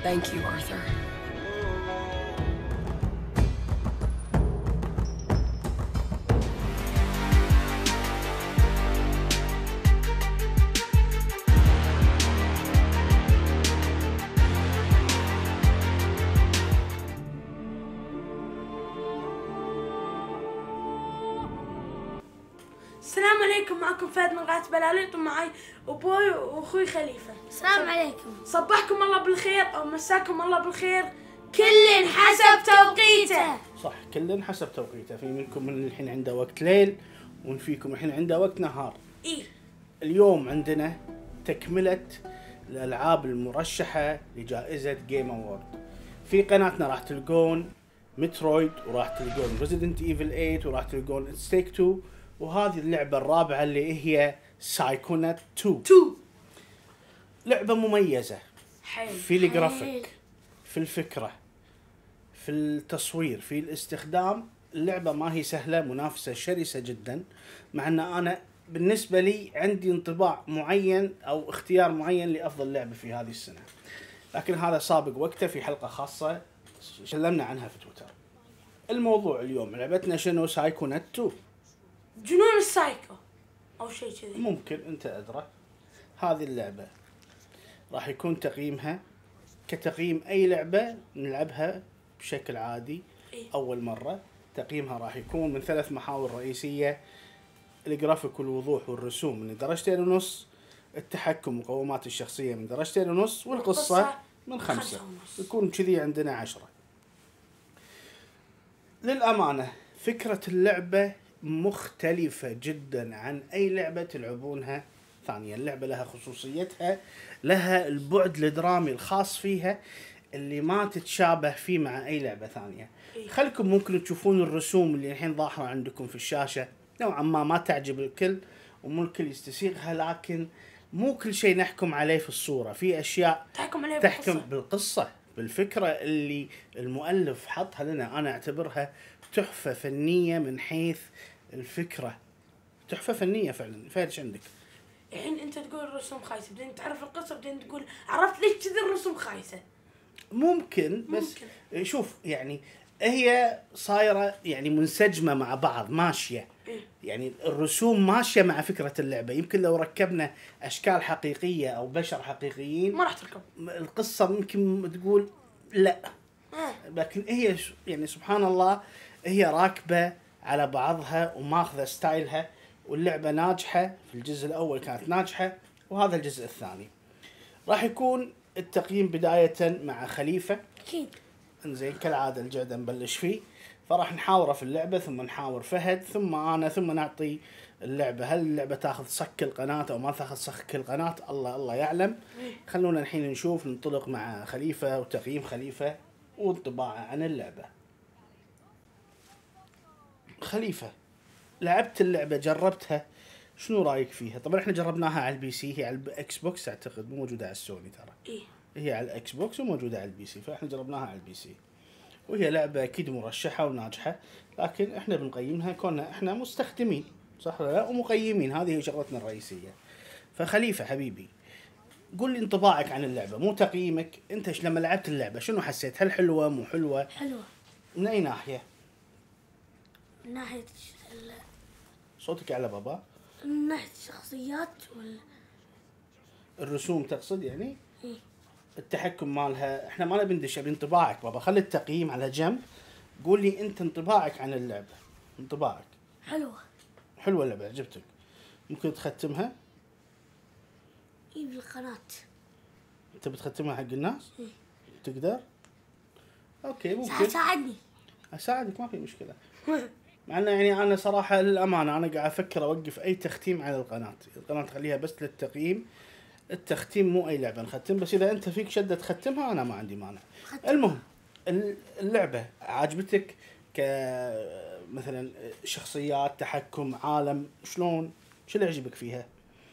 Thank you, Arthur. السلام عليكم، معكم فهد من قناة بلاليط ومعي أبوي وأخوي خليفة. السلام عليكم. صبحكم الله بالخير أو مساكم الله بالخير، كل حسب توقيته. صح، كل حسب توقيته. في منكم من الحين عنده وقت ليل ومن فيكم الحين عنده وقت نهار. إيه. اليوم عندنا تكملة الألعاب المرشحة لجائزة جيم أوورد. في قناتنا راح تلقون مترويد، وراح تلقون ريزيدنت ايفل 8، وراح تلقون ستيك 2، وهذه اللعبة الرابعة اللي هي سايكونات 2. لعبة مميزة في الجرافيك، في الفكرة، في التصوير، في الاستخدام. اللعبة ما هي سهلة، منافسة شرسة جدا، مع ان انا بالنسبة لي عندي انطباع معين او اختيار معين لافضل لعبة في هذه السنة، لكن هذا سابق وقته في حلقة خاصة تكلمنا عنها في تويتر. الموضوع اليوم لعبتنا شنو؟ سايكونات 2، جنون السايكو أو شيء كذي. ممكن أنت أدرى. هذه اللعبة راح يكون تقييمها كتقييم أي لعبة نلعبها بشكل عادي. أول مرة تقييمها راح يكون من 3 محاور رئيسية: الجرافيك والوضوح والرسوم من 2.5 التحكم ومقومات الشخصية من 2.5 والقصة من 5. يكون كذي عندنا 10. للأمانة فكرة اللعبة مختلفة جدا عن أي لعبة تلعبونها ثانية. اللعبة لها خصوصيتها، لها البعد الدرامي الخاص فيها اللي ما تتشابه فيه مع أي لعبة ثانية. خلكم ممكن تشوفون الرسوم اللي الحين ظاهرة عندكم في الشاشة نوعا ما تعجب الكل ومو الكل يستسيغها، لكن مو كل شيء نحكم عليه في الصورة. في أشياء تحكم بالقصة، بالفكرة اللي المؤلف حطها لنا. أنا أعتبرها تحفة فنية من حيث الفكرة، تحفة فنية فعلا. فايش عندك؟ الحين أنت تقول الرسوم خايسة، بعدين تعرف القصة، بعدين تقول عرفت ليش كذي الرسوم خايسة. ممكن، بس شوف يعني هي صايرة يعني منسجمة مع بعض، ماشية. يعني الرسوم ماشية مع فكرة اللعبة. يمكن لو ركبنا أشكال حقيقية أو بشر حقيقيين ما راح تركب القصة، ممكن تقول لا. لكن هي يعني سبحان الله هي راكبة على بعضها وماخذة ستايلها، واللعبة ناجحة. في الجزء الأول كانت ناجحة، وهذا الجزء الثاني. راح يكون التقييم بداية مع خليفة. أكيد. انزين كالعادة الجعدة نبلش فيه، فراح نحاوره في اللعبة، ثم نحاور فهد، ثم أنا، ثم نعطي اللعبة. هل اللعبة تاخذ صك القناة أو ما تاخذ صك القناة؟ الله يعلم. خلونا الحين نشوف، ننطلق مع خليفة وتقييم خليفة وانطباعه عن اللعبة. خليفة، لعبت اللعبة، جربتها، شنو رايك فيها؟ طبعا احنا جربناها على البي سي، هي على الاكس بوكس اعتقد، مو موجودة على السوني ترى. هي على الاكس بوكس وموجودة على البي سي، فاحنا جربناها على البي سي. وهي لعبة اكيد مرشحة وناجحة، لكن احنا بنقيمها كوننا احنا مستخدمين، صح ولا لا؟ ومقيمين، هذه هي شغلتنا الرئيسية. فخليفة حبيبي، قول لي انطباعك عن اللعبة، مو تقييمك انت. لما لعبت اللعبة شنو حسيت؟ هل حلوة مو حلوة؟ حلوة. من اي ناحية؟ من ناحية صوتك على بابا. من ناحية الشخصيات الرسوم تقصد يعني؟ إيه؟ التحكم مالها احنا ما نبي ندش بانطباعك بابا، خلي التقييم على جنب. قول لي انت انطباعك عن اللعبة، انطباعك. حلوة اللعبة، عجبتك؟ ممكن تختمها؟ ايه بالقناة. انت بتختمها حق الناس؟ إيه؟ تقدر؟ اوكي ممكن. ساعدني. اساعدك ما في مشكلة. مع انه يعني انا صراحة للامانة انا قاعد افكر اوقف اي تختيم على القناة خليها بس للتقييم. التختيم مو اي لعبة نختم، بس اذا انت فيك شدة تختمها انا ما عندي مانع. المهم اللعبة عجبتك مثلا شخصيات، تحكم، عالم، شلون؟ شو اللي عجبك فيها؟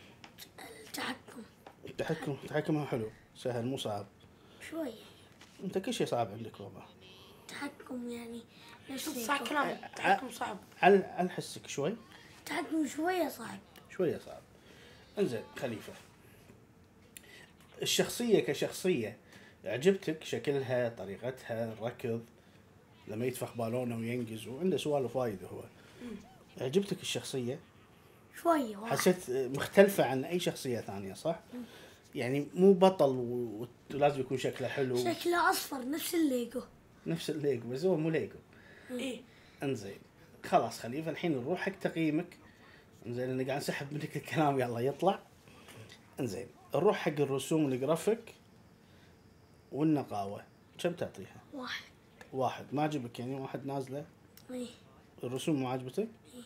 تحكمها حلو، سهل مو صعب شوية. انت كل شيء صعب عندك بابا. تحكم يعني صح كلامك، تحكم صعب. على حسك شوي. تحكم شوية صعب. انزين خليفة، الشخصية كشخصية عجبتك شكلها، طريقتها، الركض لما يتفخ بالونه وينقز وعنده سوالف وايد هو. عجبتك الشخصيه؟ شوية واحد. حسيت مختلفه عن اي شخصيه ثانيه صح؟ يعني مو بطل ولازم يكون شكله حلو. شكله اصفر نفس الليجو. نفس الليجو بس هو مو ليجو. ايه انزين خلاص خليفه الحين نروح حق تقييمك. انزين انا قاعد اسحب منك الكلام يلا يطلع. انزين نروح حق الرسوم الجرافيك والنقاوه، كم تعطيها؟ واحد. واحد. ما عجبك يعني واحد نازله؟ ايه. الرسوم ما عجبتك؟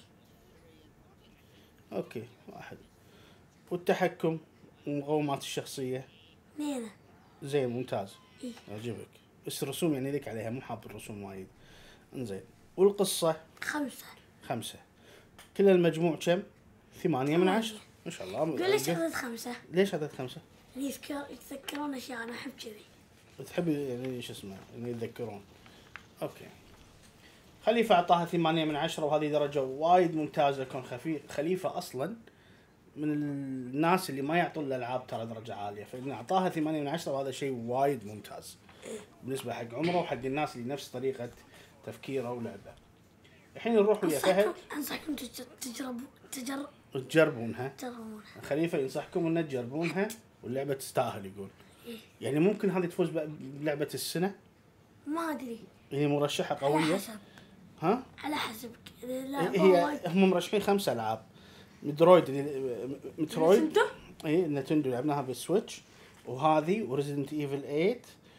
اوكي واحد. والتحكم ومقومات الشخصيه؟ اثنين. زين ممتاز. إيه. عجبك بس الرسوم يعني لك عليها، مو حاب الرسوم وايد. انزين والقصه؟ 5. 5. كل المجموع كم؟ 8 من 10 ما شاء الله. قول ليش عدد 5؟ ليش عدد 5؟ يتذكرون اشياء، انا احب كذي. تحب يعني شو اسمه يعني يتذكرون. اوكي خليفه اعطاها 8 من 10 وهذه درجه وايد ممتازه. كون خليفه اصلا من الناس اللي ما يعطون الالعاب ترى درجه عاليه، فإن اعطاها 8 من 10 وهذا شيء وايد ممتاز بالنسبه حق عمره وحق الناس اللي نفس طريقه تفكيره ولعبه. الحين نروح ويا فهد. انصحكم تجربونها. تجربونها. خليفه ينصحكم ان تجربونها واللعبه تستاهل يقول. يعني ممكن هذه تفوز بلعبه السنه؟ ما ادري. هي مرشحه على قويه. حسب. ها؟ على حسب. هي هم مرشحين 5 العاب. مترويد نتندو؟ اي نتندو لعبناها بالسويتش، وهذه وريزدنت ايفل 8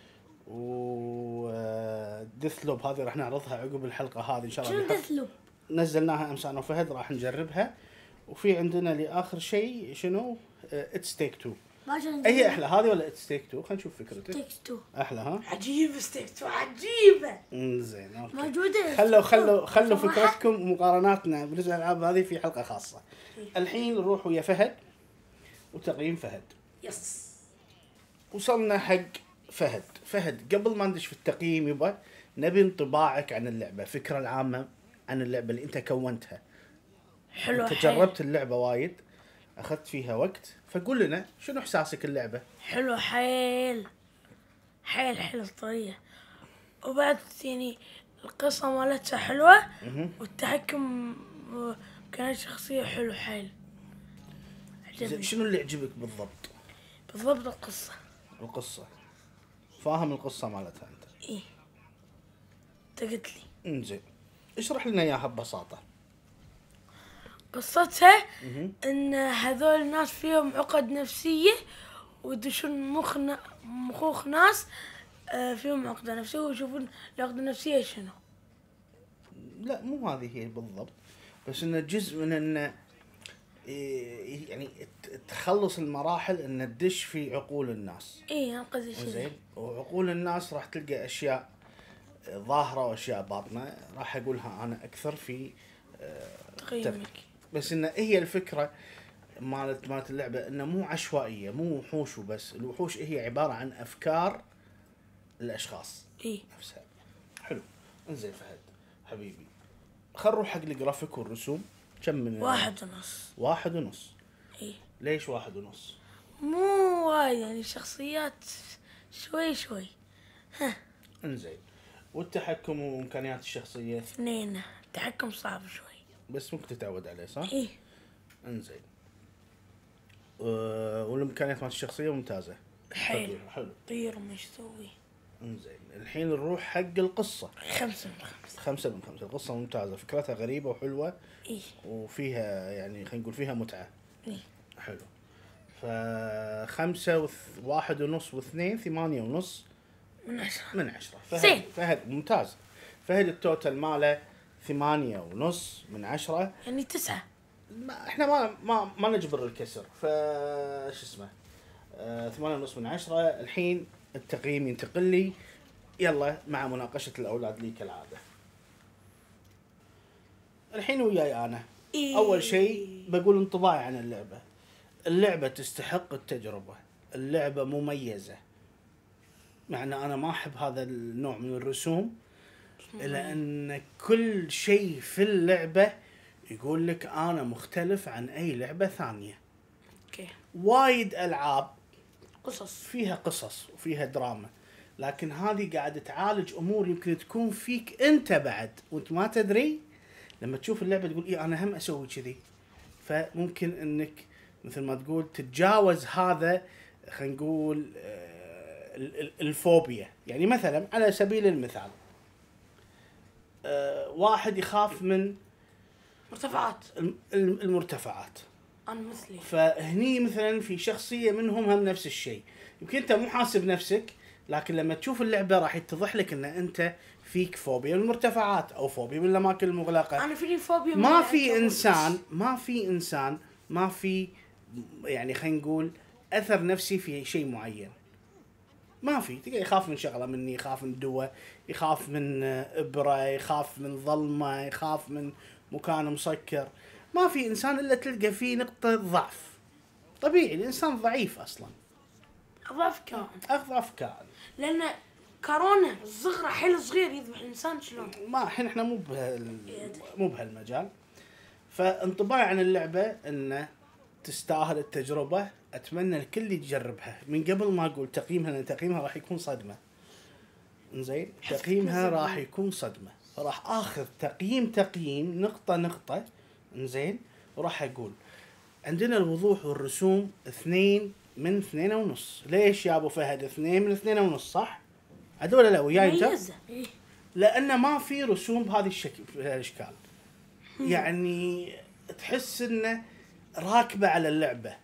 و ديث لوب هذه راح نعرضها عقب الحلقه هذه ان شاء الله. شنو ديث لوب؟ نزلناها امس انا وفهد راح نجربها. وفي عندنا لاخر شيء شنو؟ اتس تيك 2. اي احلى هذه ولا اتس تيك 2؟ خلينا نشوف فكرتك. تيك 2 احلى ها؟ عجيبه ستيكتو عجيبه. زين اوكي. موجوده. خلوا فكرتكم ومقارناتنا بالنسبه للالعاب هذه في حلقه خاصه. الحين نروح ويا فهد وتقييم فهد. يس. وصلنا حق فهد قبل ما ندش في التقييم يبا نبي انطباعك عن اللعبه، فكره العامه عن اللعبه اللي انت كونتها. حلو. انت جربت اللعبه وايد، اخذت فيها وقت، فقول لنا شنو احساسك اللعبه؟ حلو حيل طريقة. وبعد يعني القصة مالتها حلوة والتحكم كانت شخصية حلو حيل. شنو اللي عجبك بالضبط؟ بالضبط القصة. فاهم القصة مالتها انت؟ ايه انت قلت لي. انزين اشرح لنا اياها ببساطة. قصتها ان هذول الناس فيهم عقد نفسية ويدشون مخوخ ناس فيهم عقدة نفسية ويشوفون العقدة النفسية شنو. لا مو هذه هي بالضبط، بس انه جزء من انه يعني تخلص المراحل ان تدش في عقول الناس. ايه انقذ الشيء. زين وعقول الناس راح تلقى اشياء ظاهرة واشياء باطنة، راح اقولها انا اكثر في تقييمك. بس ان هي الفكرة مالت اللعبة انه مو عشوائية، مو وحوش وبس، الوحوش هي عبارة عن افكار الاشخاص ايه نفسها. حلو. انزين فهد حبيبي خل نروح حق الجرافيك والرسوم. كم من 1.5؟ 1.5. ايه. ليش 1.5؟ مو وايد يعني شخصيات شوي. ها. انزين والتحكم وامكانيات الشخصية؟ 2. التحكم صعب شوي بس ممكن تتعود عليه صح؟ ايه. انزين والامكانيات مالت الشخصية ممتازة. حلو. طير وما يسوي. انزين الحين نروح حق القصة. 5 من 5. 5 من 5. القصة ممتازة، فكرتها غريبة وحلوة. ايه. وفيها يعني خلينا نقول فيها متعة. ايه. حلو. 5 1.5 و2 8.5 من 10. فهد ممتاز. فهد التوتال ماله 8.5 من 10 يعني 9. احنا ما نجبر الكسر شو اسمه 8.5 من 10. الحين التقييم ينتقل لي يلا مع مناقشة الأولاد لي كالعادة. الحين وياي أنا. إيه. أول شيء بقول انطباعي عن اللعبة. اللعبة تستحق التجربة، اللعبة مميزة. معنى أنا ما أحب هذا النوع من الرسوم إلا أن كل شيء في اللعبة يقول لك أنا مختلف عن أي لعبة ثانية. اوكي. وايد ألعاب قصص فيها قصص وفيها دراما، لكن هذه قاعد تعالج امور يمكن تكون فيك انت بعد وانت ما تدري. لما تشوف اللعبه تقول ايه انا هم اسوي كذي، فممكن انك مثل ما تقول تتجاوز هذا، خلينا نقول الفوبيا. يعني مثلا على سبيل المثال واحد يخاف من مرتفعات. المرتفعات، انا مثلي. فهني مثلا في شخصيه منهم هم نفس الشيء. يمكن انت مو حاسب نفسك، لكن لما تشوف اللعبه راح يتضح لك ان انت فيك فوبيا من المرتفعات او فوبيا من الاماكن المغلقه. انا فيني فوبيا ما في انسان ما في يعني خلينا نقول اثر نفسي في شيء معين. ما في. تلقى يخاف من شغله مني، يخاف من دواء، يخاف من ابره، يخاف من ظلمه، يخاف من مكان مسكر. ما في انسان الا تلقى فيه نقطه ضعف. طبيعي الانسان ضعيف اصلا، اضعف كائن. اضعف كائن. لان كورونا الصغرى حيل صغير يذبح الانسان شلون؟ ما الحين احنا مو بهالمجال. فانطباعي عن اللعبه انه تستاهل التجربه. اتمنى الكل يجربها من قبل ما اقول تقييمها، لان تقييمها راح يكون صدمه. انزين، تقييمها راح يكون صدمه، فراح اخذ تقييم نقطه نقطه. انزين، وراح اقول عندنا الوضوح والرسوم 2 من 2.5. ليش يا ابو فهد 2 من 2.5؟ صح؟ عدل ولا لا وياي انت؟ مميزة. لان ما في رسوم بهذه الاشكال. يعني تحس انه راكبه على اللعبه.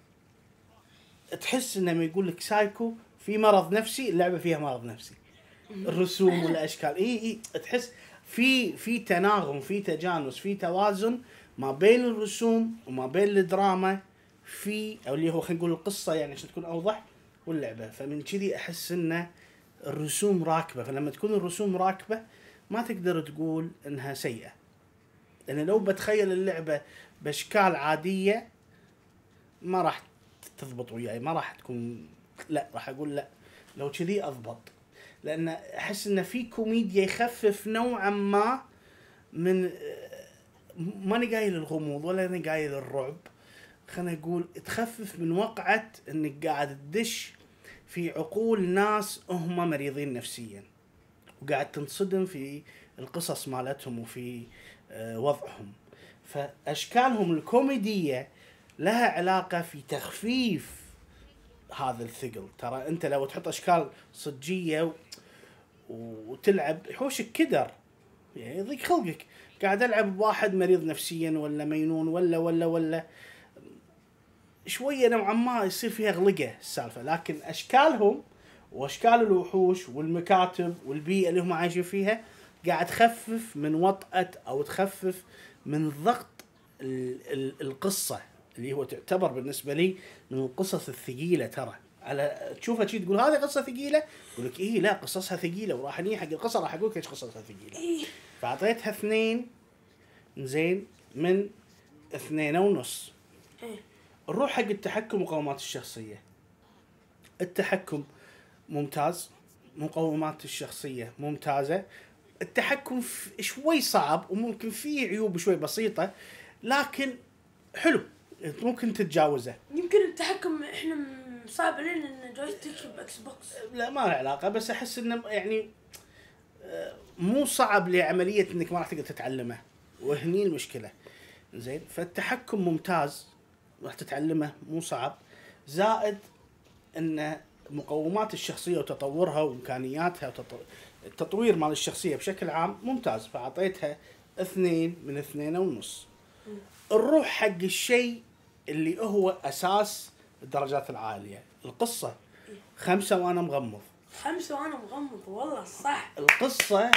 تحس انه لما يقول لك سايكو في مرض نفسي، اللعبه فيها مرض نفسي. الرسوم والاشكال اي تحس في تناغم، في تجانس، في توازن ما بين الرسوم وما بين الدراما، في او اللي هو خلينا نقول القصه يعني عشان تكون اوضح، واللعبه. فمن كذي احس انه الرسوم راكبه. فلما تكون الرسوم راكبه ما تقدر تقول انها سيئه. لان لو بتخيل اللعبه باشكال عاديه ما راح تضبط وياي، ما راح تكون، لا راح اقول لا لو كذي اضبط. لان احس انه في كوميديا يخفف نوعا ما من، ماني قايل الغموض ولا انا قايل الرعب، خلينا نقول تخفف من وقعه انك قاعد تدش في عقول ناس هم مريضين نفسيا، وقاعد تنصدم في القصص مالتهم وفي وضعهم. فاشكالهم الكوميديه لها علاقه في تخفيف هذا الثقل. ترى انت لو تحط اشكال صجيه وتلعب يحوشك كدر، يعني يضيق خلقك. قاعد العب بواحد مريض نفسيا ولا مينون ولا شويه نوعا ما يصير فيها غلقه السالفه. لكن اشكالهم واشكال الوحوش والمكاتب والبيئه اللي هم عايشين فيها قاعد تخفف من وطأة او تخفف من ضغط القصه اللي هو تعتبر بالنسبه لي من القصص الثقيله. ترى على تشوفها شيء تقول هذه قصه ثقيله، يقول لك ايه لا قصصها ثقيله، وراح اني حق القصه راح اقول لك ايش قصصها ثقيله. فاعطيتها 2 زين من 2.5. نروح حق التحكم ومقومات الشخصيه. التحكم ممتاز، مقومات الشخصيه ممتازه. التحكم شوي صعب وممكن فيه عيوب شوي بسيطه، لكن حلو ممكن تتجاوزه. يمكن التحكم احنا صعب علينا ان جويستيك باكس بوكس. لا ما له علاقه، بس احس انه يعني مو صعب لعمليه انك ما راح تقدر تتعلمه، وهني المشكله. زين، فالتحكم ممتاز راح تتعلمه مو صعب. زائد ان مقومات الشخصيه وتطورها وامكانياتها التطوير مال الشخصيه بشكل عام ممتاز. فاعطيتها 2 من 2.5. نروح حق الشيء اللي هو اساس الدرجات العاليه، القصه. 5 وانا مغمض. 5 وانا مغمض والله صح. القصه،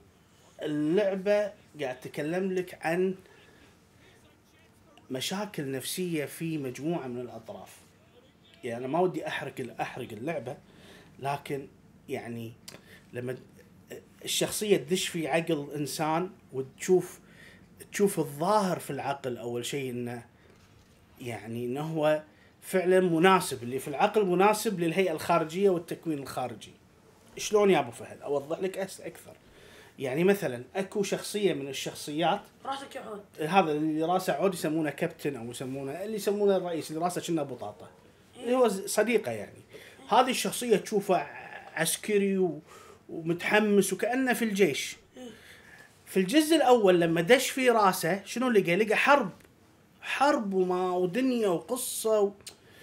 اللعبه قاعد تكلم لك عن مشاكل نفسيه في مجموعه من الاطراف. يعني انا ما ودي احرق اللعبه، لكن يعني لما الشخصيه تدش في عقل انسان وتشوف الظاهر في العقل، اول شيء انه يعني انه هو فعلا مناسب، اللي في العقل مناسب للهيئه الخارجيه والتكوين الخارجي. شلون يا ابو فهد؟ اوضح لك اكثر. يعني مثلا اكو شخصيه من الشخصيات راسك يعود، هذا اللي راسه عود يسمونه كابتن، او يسمونه الرئيس اللي راسه كأنه بطاطا، اللي هو صديقه يعني. هذه الشخصيه تشوفه عسكري ومتحمس وكأنه في الجيش. في الجزء الأول لما دش في راسه شنو لقى حرب ودنيا وقصة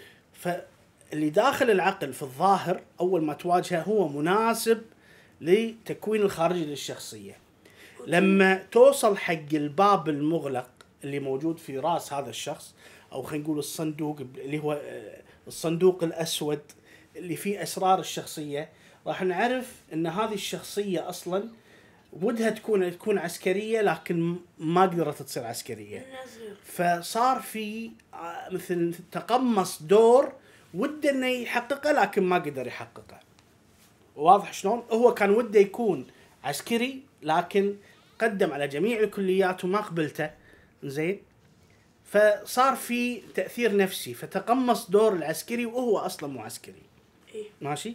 فاللي داخل العقل في الظاهر أول ما تواجهه هو مناسب لتكوين الخارجي للشخصية. لما توصل حق الباب المغلق اللي موجود في راس هذا الشخص، أو خلينا نقول الصندوق اللي هو الصندوق الأسود اللي فيه أسرار الشخصية، راح نعرف أن هذه الشخصية أصلاً ودها تكون عسكرية لكن ما قدرت تصير عسكرية. فصار في مثل تقمص دور وده انه يحققه لكن ما قدر يحققه. واضح شلون؟ هو كان وده يكون عسكري لكن قدم على جميع الكليات وما قبلته. زين، فصار في تأثير نفسي فتقمص دور العسكري وهو اصلا مو عسكري. ماشي؟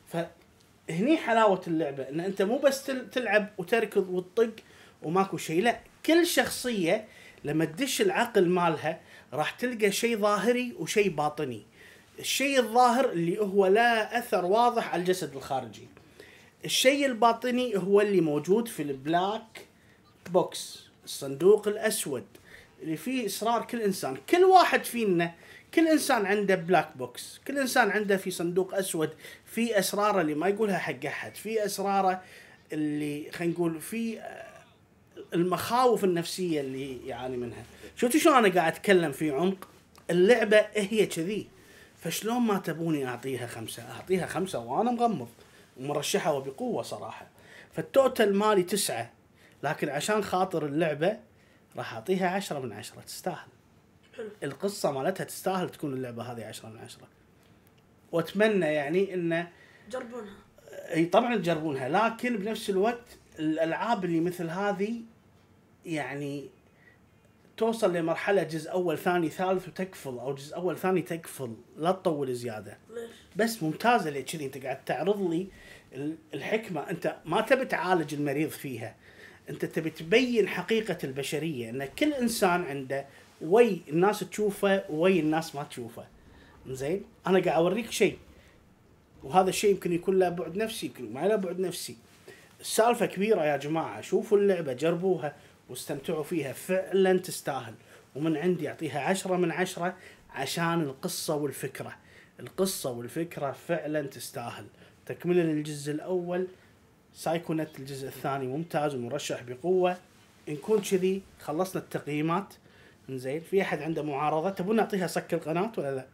هني حلاوة اللعبة ان انت مو بس تلعب وتركض وتطق وماكو شيء، لا، كل شخصية لما تدش العقل مالها راح تلقى شيء ظاهري وشيء باطني. الشيء الظاهر اللي هو لا اثر واضح على الجسد الخارجي، الشيء الباطني هو اللي موجود في البلاك بوكس، الصندوق الاسود اللي فيه اسرار كل انسان. كل واحد فينا، كل انسان عنده بلاك بوكس، كل انسان عنده في صندوق اسود في اسراره اللي ما يقولها حق احد، في اسراره اللي خلينا نقول في المخاوف النفسيه اللي يعاني منها. شفتوا شو انا قاعد اتكلم في عمق؟ اللعبه هي كذي. فشلون ما تبوني اعطيها 5؟ اعطيها 5 وانا مغمض ومرشحه وبقوه صراحه. فالتوتال مالي 9، لكن عشان خاطر اللعبه راح اعطيها 10 من 10. تستاهل. القصة مالتها تستاهل تكون اللعبة هذه 10 من 10. واتمنى يعني انه جربونها. اي طبعا تجربونها، لكن بنفس الوقت الالعاب اللي مثل هذه يعني توصل لمرحلة جزء اول ثاني ثالث وتقفل، او جزء اول ثاني تقفل، لا تطول زيادة. ليش؟ بس ممتازة ليه كذي انت قاعد تعرض لي الحكمة. انت ما تبي تعالج المريض فيها، انت تبي تبين حقيقة البشرية، ان كل انسان عنده وي الناس تشوفه وي الناس ما تشوفه. زين، انا قاعد اوريك شيء، وهذا الشيء يمكن يكون له بعد نفسي، يمكن ما له بعد نفسي. السالفه كبيره يا جماعه. شوفوا اللعبه، جربوها واستمتعوا فيها، فعلا تستاهل. ومن عندي اعطيها 10 من 10 عشان القصه والفكره. القصه والفكره فعلا تستاهل. تكمله للجزء الاول، سايكونت الجزء الثاني ممتاز ومرشح بقوه. نكون كذي خلصنا التقييمات. زين، في احد عنده معارضه؟ تبون نعطيها صك القناه ولا لا؟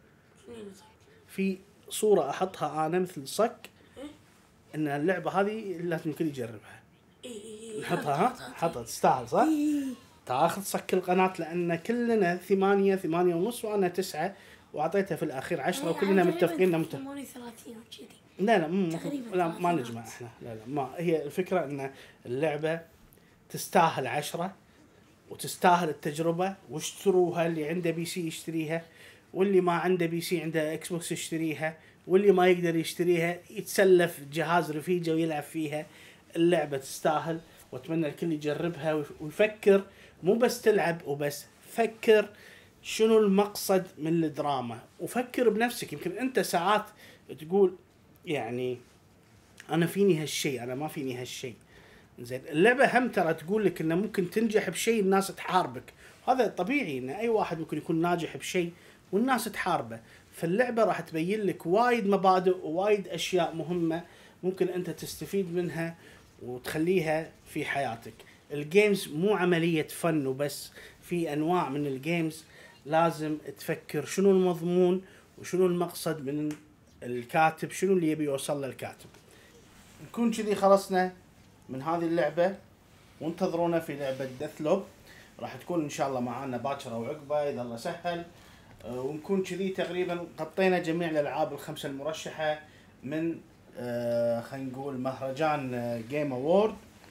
في صوره احطها انا مثل صك ان اللعبه هذه لازم الكل يجربها. نحطها. ها حطها، تستاهل صح؟ تاخذ صك القناه لان كلنا 8 ونص وانا 9 واعطيتها في الاخير 10 وكلنا متفقين 38 وكذي. لا لا ما نجمع احنا. لا ما هي الفكره ان اللعبه تستاهل 10 وتستاهل التجربة. واشتروها، اللي عنده بي سي يشتريها، واللي ما عنده بي سي عنده اكس بوكس يشتريها، واللي ما يقدر يشتريها يتسلف جهاز رفيجه ويلعب فيها. اللعبة تستاهل، واتمنى الكل يجربها ويفكر، مو بس تلعب وبس، فكر شنو المقصد من الدراما، وفكر بنفسك. يمكن انت ساعات تقول يعني انا فيني هالشيء، انا ما فيني هالشيء. زين، اللعبة هم ترى تقول لك انه ممكن تنجح بشيء الناس تحاربك. هذا طبيعي، ان اي واحد ممكن يكون ناجح بشيء والناس تحاربه. فاللعبة راح تبين لك وايد مبادئ ووايد اشياء مهمة ممكن انت تستفيد منها وتخليها في حياتك. الجيمز مو عملية فن وبس، في انواع من الجيمز لازم تفكر شنو المضمون وشنو المقصد من الكاتب، شنو اللي يبي يوصل له الكاتب. نكون كذي خلصنا من هذه اللعبة، وانتظرونا في لعبة ديثلوب، راح تكون ان شاء الله معانا باكر او عقبة اذا الله سهل. ونكون كذي تقريبا غطينا جميع الالعاب الخمسة المرشحة من خلينا نقول مهرجان جيم اوورد.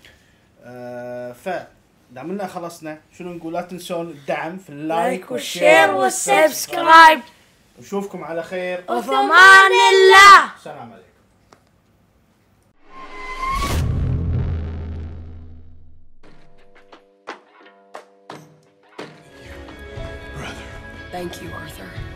فدامنا خلصنا، شنو نقول؟ لا تنسون الدعم في اللايك والشير والسبسكرايب. نشوفكم على خير وفي امان الله. السلام عليكم. Thank you, Arthur.